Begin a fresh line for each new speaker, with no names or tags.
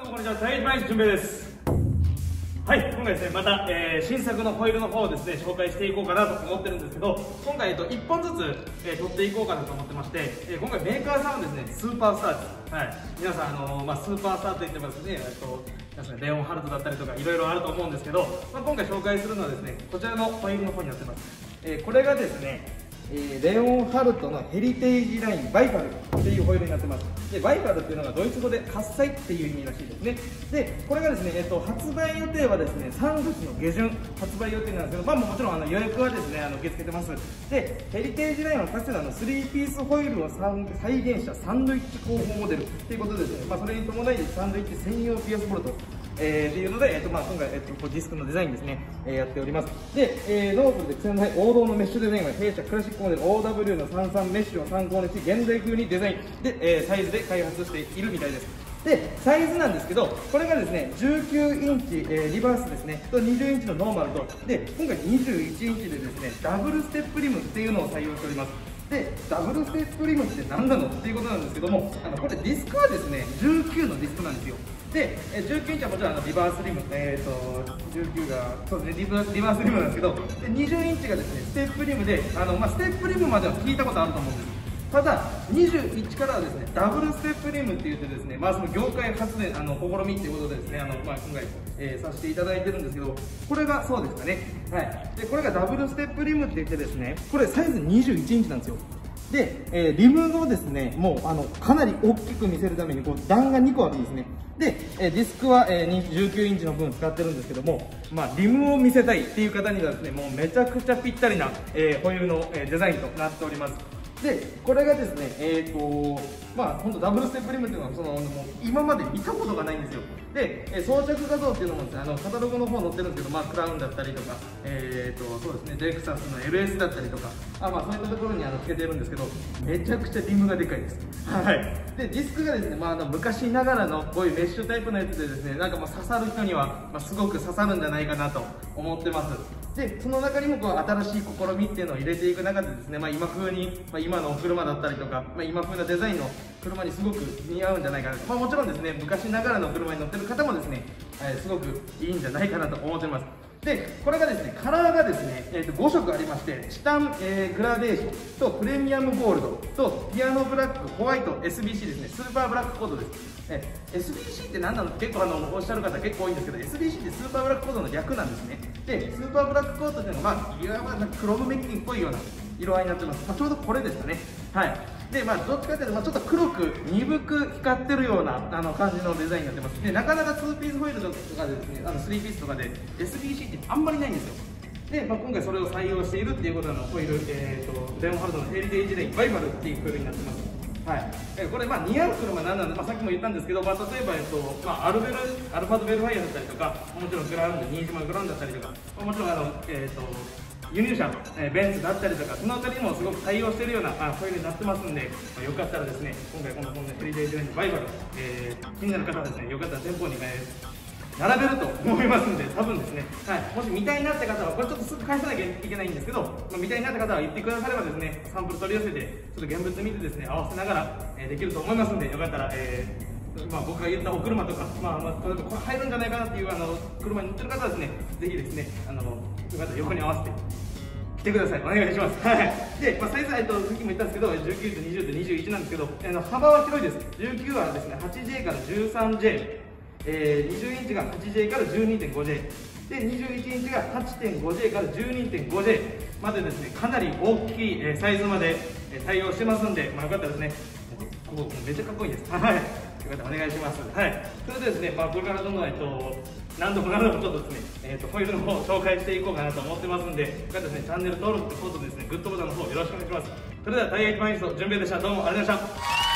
もこんにちは、大一準備です。はい、今回ですね、また、新作のホイールの方をですね、紹介していこうかなと思ってるんですけど、今回、1本ずつ、取っていこうかなと思ってまして、今回メーカーさんはですね、スーパースターです。はい、皆さん、スーパースターと言ってますね、レオンハルトだったりとか、いろいろあると思うんですけど、今回紹介するのはですね、こちらのホイールの方になってます。これがですね、レオンハルトのヘリテージラインバイファルっていうホイールになってます。でバイファルっていうのがドイツ語で喝采っていう意味らしいですね。でこれがですね、発売予定はですね3月の下旬発売予定なんですけど、もちろん予約はですね受け付けてます。でヘリテージラインはかつての3ピースホイールを再現したサンドイッチ工法モデルっていうことでですね、それに伴いサンドイッチ専用ピアスボルトっていうので、今回、ディスクのデザインですね、やっております。で、ノーズルで癖のない王道のメッシュデザインは弊社クラシックモデル OW の33メッシュを参考にし現代風にデザインで、サイズで開発しているみたいです。でサイズなんですけど、これがですね19インチ、リバースですねと20インチのノーマルと、で今回21インチでですねダブルステップリムっていうのを採用しております。でダブルステップリムって何なのっていうことなんですけども、これディスクはですね19のディスクなんですよ。で19インチはもちろんリバースリム、19がそうですねリバースリムなんですけど、で20インチがですねステップリムで、ステップリムまでは聞いたことあると思うんです。ただ21からはですねダブルステップリムって言ってですね、その業界初で試みっていうことでですね今回、させていただいてるんですけど、これがそうですかね。はい。でこれがダブルステップリムって言ってですね、これサイズ21インチなんですよ。で、リムをですねもうかなり大きく見せるために段が2個あるんですね。で、ディスクは、19インチの分使ってるんですけども、リムを見せたいっていう方にはですねもうめちゃくちゃぴったりな、ホイールの、デザインとなっております。でこれがですね本当ダブルステップリムっていうのはもう今まで見たことがないんですよ。で装着画像っていうのもですねカタログの方載ってるんですけど、クラウンだったりとかそうですねレクサスの LS だったりとかそういったところにつけてるんですけど、めちゃくちゃリムがでかいです。はい。でディスクがですね昔ながらのこういうメッシュタイプのやつでですね刺さる人にはすごく刺さるんじゃないかなと思ってます。でその中にも新しい試みっていうのを入れていく中でですね、今風に、今のお車だったりとか、今風なデザインの車にすごく似合うんじゃないかなと、もちろんですね昔ながらの車に乗ってる方もですね、すごくいいんじゃないかなと思ってます。でこれがですねカラーがですね、5色ありまして、チタン、グラデーションとプレミアムゴールドとピアノブラック、ホワイト、 SBC ですね、スーパーブラックコードです。SBC って何なのって結構おっしゃる方結構多いんですけど、 SBC ってスーパーブラックコードの略なんですね。でスーパーブラックコードっていうのはいわばクロムメッキっぽいような色合いになってます。ちょうどこれですかね。はい。でどっちかというとちょっと黒く鈍く光ってるような感じのデザインになってます。でなかなか2ピースホイールとかでですね3ピースとかで SBC ってあんまりないんですよ。で、今回それを採用しているっていうことのホイール、レオンハルトのヘリテージレインバイファルっていうホイールになってます。はい、これ似合う車は何なんで、さっきも言ったんですけど、例えば、アルファードベルファイアだったりとか、もちろんグラウンド、新島グラウンドだったりとか、もちろん輸入車、ベンツだったりとか、そのあたりもすごく対応しているようなホイールになってますんで、よかったらですね、今回このヘリテージレインバイファル、気になる方はですね、よかったら店舗に、並べると思いますんで、多分ですね、もし見たいなって方は、これちょっとすぐ返さなきゃいけないんですけど、見たいなって方は言ってくださればですね、サンプル取り寄せて、ちょっと現物見てですね、合わせながら、できると思いますんで、よかったら、僕が言ったお車とか、例えばこれ入るんじゃないかなっていう車に乗ってる方はですね、ぜひですね、よかったら横に合わせて来てください。お願いします。はい。で、サイズは、さっきも言ったんですけど、19と20と21なんですけど、幅は広いです。19はですね、8J から 13J。20インチが 8J から 12.5J で21インチが 8.5J から 12.5J までですね、かなり大きいサイズまで対応してますんで、よかったらですね、ここめっちゃかっこいいです。はい、よかったらお願いします。はい、それでですね、これからどんどん何度もちょっとですね、ホイールの方を紹介していこうかなと思ってますんで、よかったらですね、チャンネル登録とですね、グッドボタンの方よろしくお願いします。それではダイエットマイニスト準備でした。どうもありがとうございました。